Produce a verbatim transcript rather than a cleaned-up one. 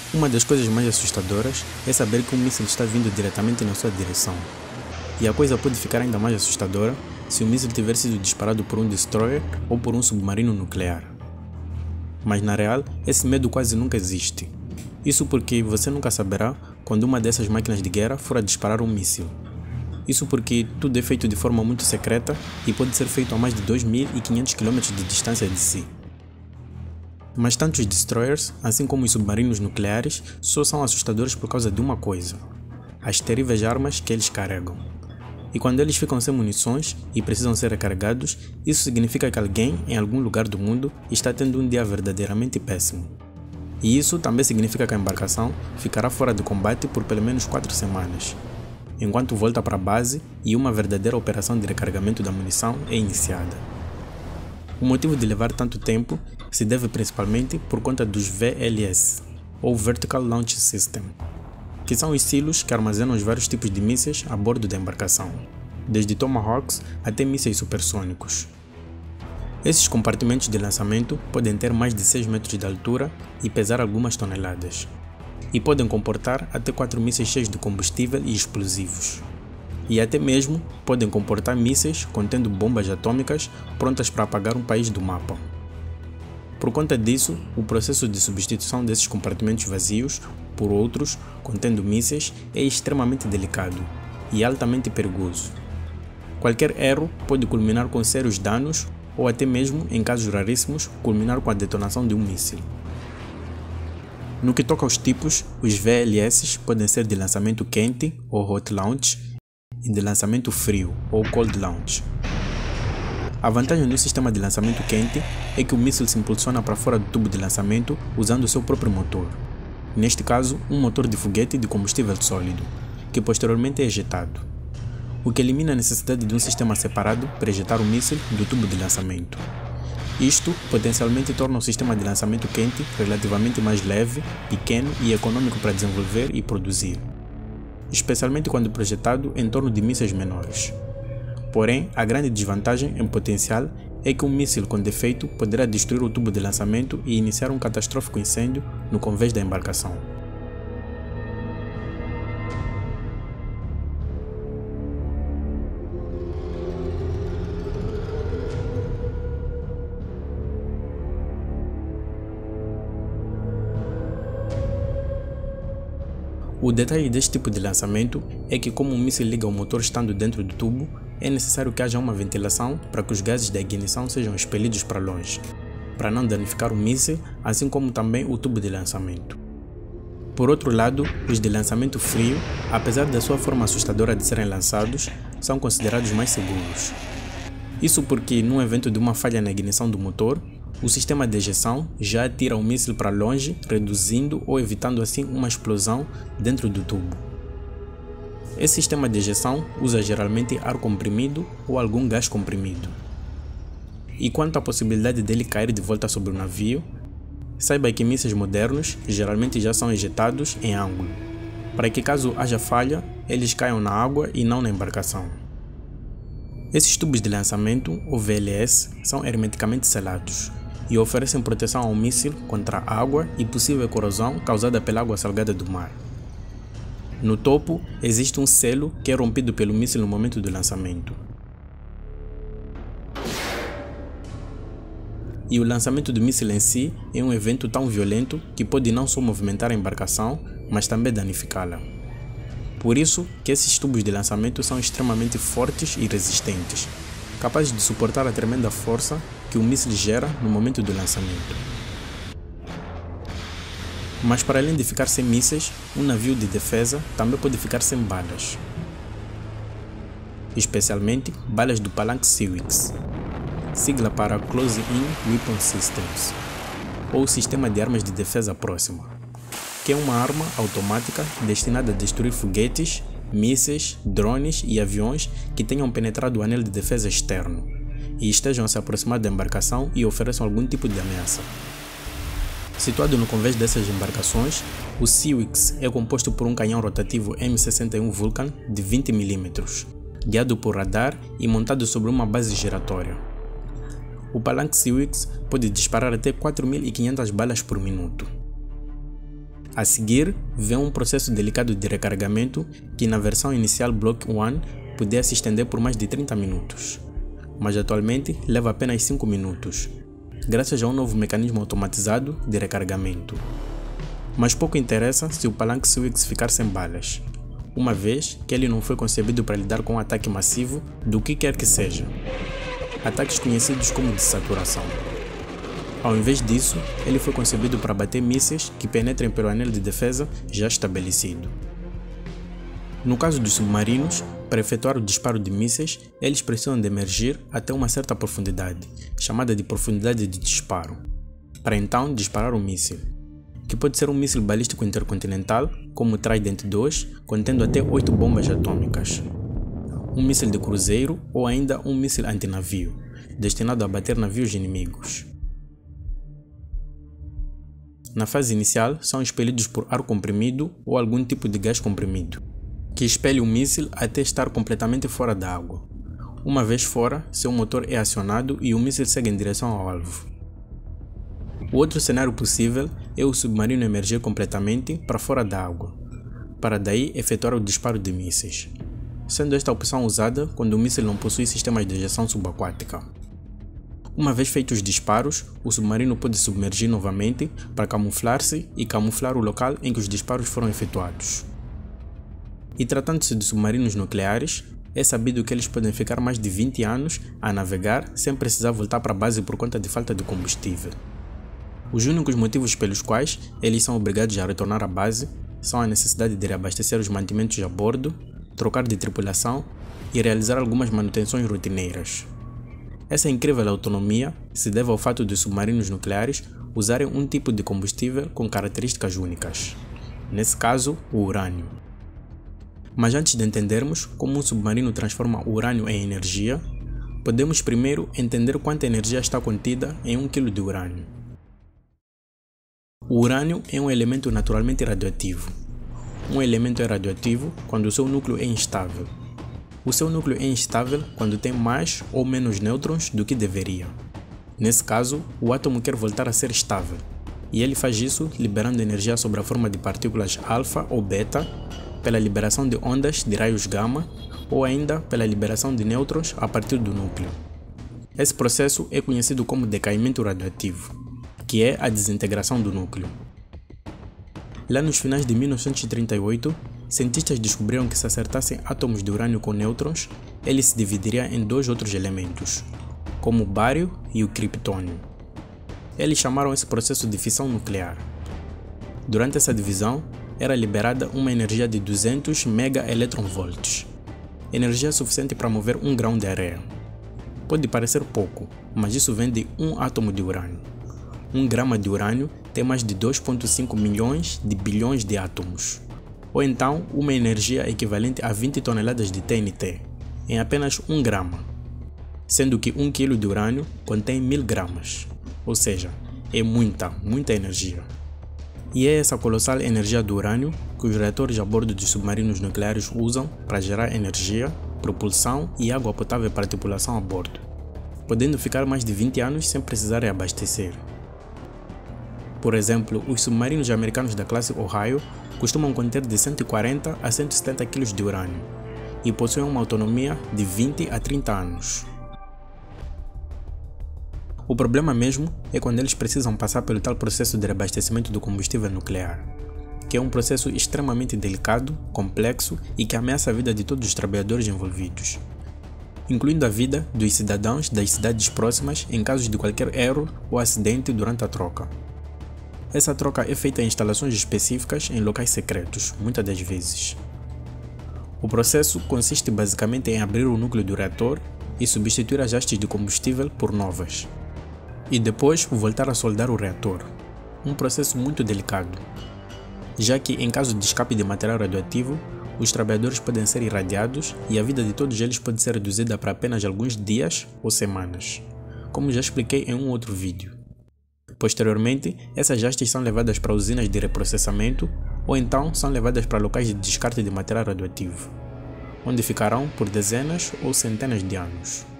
Uma das coisas mais assustadoras é saber que um míssil está vindo diretamente na sua direção. E a coisa pode ficar ainda mais assustadora se o míssil tiver sido disparado por um destroyer ou por um submarino nuclear. Mas na real, esse medo quase nunca existe. Isso porque você nunca saberá quando uma dessas máquinas de guerra for a disparar um míssil. Isso porque tudo é feito de forma muito secreta e pode ser feito a mais de dois mil e quinhentos quilômetros de distância de si. Mas tanto os destroyers, assim como os submarinos nucleares, só são assustadores por causa de uma coisa: as terríveis armas que eles carregam. E quando eles ficam sem munições e precisam ser recarregados, isso significa que alguém, em algum lugar do mundo, está tendo um dia verdadeiramente péssimo. E isso também significa que a embarcação ficará fora de combate por pelo menos quatro semanas, enquanto volta para a base e uma verdadeira operação de recarregamento da munição é iniciada. O motivo de levar tanto tempo se deve principalmente por conta dos V L S, ou Vertical Launch System, que são os silos que armazenam os vários tipos de mísseis a bordo da embarcação, desde Tomahawks até mísseis supersônicos. Esses compartimentos de lançamento podem ter mais de seis metros de altura e pesar algumas toneladas, e podem comportar até quatro mísseis cheios de combustível e explosivos. E até mesmo podem comportar mísseis contendo bombas atômicas prontas para apagar um país do mapa. Por conta disso, o processo de substituição desses compartimentos vazios por outros contendo mísseis é extremamente delicado e altamente perigoso. Qualquer erro pode culminar com sérios danos ou até mesmo, em casos raríssimos, culminar com a detonação de um míssil. No que toca aos tipos, os V L S podem ser de lançamento quente ou Hot Launch e de lançamento frio ou Cold Launch. A vantagem do sistema de lançamento quente é que o míssil se impulsiona para fora do tubo de lançamento usando o seu próprio motor, neste caso um motor de foguete de combustível sólido, que posteriormente é ejetado, o que elimina a necessidade de um sistema separado para ejetar o míssil do tubo de lançamento. Isto potencialmente torna o sistema de lançamento quente relativamente mais leve, pequeno e econômico para desenvolver e produzir, especialmente quando projetado em torno de mísseis menores. Porém, a grande desvantagem em potencial é que um míssil com defeito poderá destruir o tubo de lançamento e iniciar um catastrófico incêndio no convés da embarcação. O detalhe deste tipo de lançamento é que, como o míssil liga o motor estando dentro do tubo, é necessário que haja uma ventilação para que os gases da ignição sejam expelidos para longe, para não danificar o míssil, assim como também o tubo de lançamento. Por outro lado, os de lançamento frio, apesar da sua forma assustadora de serem lançados, são considerados mais seguros. Isso porque, num evento de uma falha na ignição do motor, o sistema de ejeção já atira o míssil para longe, reduzindo ou evitando assim uma explosão dentro do tubo. Esse sistema de ejeção usa geralmente ar comprimido ou algum gás comprimido. E quanto à possibilidade dele cair de volta sobre o navio, saiba que mísseis modernos geralmente já são ejetados em ângulo, para que caso haja falha, eles caiam na água e não na embarcação. Esses tubos de lançamento, ou V L S, são hermeticamente selados e oferecem proteção ao míssil contra a água e possível corrosão causada pela água salgada do mar. No topo, existe um selo que é rompido pelo míssil no momento do lançamento. E o lançamento do míssil em si é um evento tão violento que pode não só movimentar a embarcação, mas também danificá-la. Por isso que esses tubos de lançamento são extremamente fortes e resistentes, capazes de suportar a tremenda força que o míssil gera no momento do lançamento. Mas para além de ficar sem mísseis, um navio de defesa também pode ficar sem balas, especialmente balas do Palanque S E W I X, sigla para Close In Weapon Systems, ou Sistema de Armas de Defesa Próxima, que é uma arma automática destinada a destruir foguetes, mísseis, drones e aviões que tenham penetrado o anel de defesa externo e estejam a se aproximar da embarcação e ofereçam algum tipo de ameaça. Situado no convés dessas embarcações, o S E W I X é composto por um canhão rotativo M sessenta e um Vulcan de vinte milímetros, guiado por radar e montado sobre uma base giratória. O Palanque S E W I X pode disparar até quatro mil e quinhentas balas por minuto. A seguir, vem um processo delicado de recarregamento que na versão inicial Block um podia se estender por mais de trinta minutos, mas atualmente leva apenas cinco minutos, graças a um novo mecanismo automatizado de recarregamento. Mas pouco interessa se o palanque Swix ficar sem balas, uma vez que ele não foi concebido para lidar com um ataque massivo do que quer que seja, ataques conhecidos como de saturação. Ao invés disso, ele foi concebido para bater mísseis que penetrem pelo anel de defesa já estabelecido. No caso dos submarinos, para efetuar o disparo de mísseis, eles precisam de emergir até uma certa profundidade, chamada de profundidade de disparo, para então disparar o míssil, que pode ser um míssil balístico intercontinental, como o Trident dois, contendo até oito bombas atômicas, um míssil de cruzeiro ou ainda um míssil antinavio, destinado a bater navios inimigos. Na fase inicial, são expelidos por ar comprimido ou algum tipo de gás comprimido, que expele o míssil até estar completamente fora da água. Uma vez fora, seu motor é acionado e o míssil segue em direção ao alvo. O outro cenário possível é o submarino emergir completamente para fora da água, para daí efetuar o disparo de mísseis, sendo esta opção usada quando o míssil não possui sistemas de ejeção subaquática. Uma vez feitos os disparos, o submarino pode submergir novamente para camuflar-se e camuflar o local em que os disparos foram efetuados. E tratando-se de submarinos nucleares, é sabido que eles podem ficar mais de vinte anos a navegar sem precisar voltar para a base por conta de falta de combustível. Os únicos motivos pelos quais eles são obrigados a retornar à base são a necessidade de reabastecer os mantimentos a bordo, trocar de tripulação e realizar algumas manutenções rotineiras. Essa incrível autonomia se deve ao fato dos submarinos nucleares usarem um tipo de combustível com características únicas, nesse caso, o urânio. Mas antes de entendermos como um submarino transforma o urânio em energia, podemos primeiro entender quanta energia está contida em um quilo de urânio. O urânio é um elemento naturalmente radioativo. Um elemento é radioativo quando o seu núcleo é instável. O seu núcleo é instável quando tem mais ou menos nêutrons do que deveria. Nesse caso, o átomo quer voltar a ser estável, e ele faz isso liberando energia sob a forma de partículas alfa ou beta, pela liberação de ondas de raios gama, ou ainda pela liberação de nêutrons a partir do núcleo. Esse processo é conhecido como decaimento radioativo, que é a desintegração do núcleo. Lá nos finais de mil novecentos e trinta e oito, cientistas descobriram que se acertassem átomos de urânio com nêutrons, ele se dividiria em dois outros elementos, como o bário e o criptônio. Eles chamaram esse processo de fissão nuclear. Durante essa divisão, era liberada uma energia de duzentos megaelectronvolts, energia suficiente para mover um grão de areia. Pode parecer pouco, mas isso vem de um átomo de urânio. Um grama de urânio tem mais de dois vírgula cinco milhões de bilhões de átomos, ou então uma energia equivalente a vinte toneladas de T N T, em apenas um grama, sendo que um quilo de urânio contém mil gramas, ou seja, é muita, muita energia. E é essa colossal energia do urânio que os reatores a bordo dos submarinos nucleares usam para gerar energia, propulsão e água potável para a tripulação a bordo, podendo ficar mais de vinte anos sem precisar reabastecer. Por exemplo, os submarinos americanos da classe Ohio costumam conter de cento e quarenta a cento e setenta quilos de urânio e possuem uma autonomia de vinte a trinta anos. O problema mesmo é quando eles precisam passar pelo tal processo de reabastecimento do combustível nuclear, que é um processo extremamente delicado, complexo e que ameaça a vida de todos os trabalhadores envolvidos, incluindo a vida dos cidadãos das cidades próximas em casos de qualquer erro ou acidente durante a troca. Essa troca é feita em instalações específicas em locais secretos, muitas das vezes. O processo consiste basicamente em abrir o núcleo do reator e substituir as hastes de combustível por novas, e depois voltar a soldar o reator, um processo muito delicado, já que em caso de escape de material radioativo, os trabalhadores podem ser irradiados e a vida de todos eles pode ser reduzida para apenas alguns dias ou semanas, como já expliquei em um outro vídeo. Posteriormente, essas hastes são levadas para usinas de reprocessamento ou então são levadas para locais de descarte de material radioativo, onde ficarão por dezenas ou centenas de anos.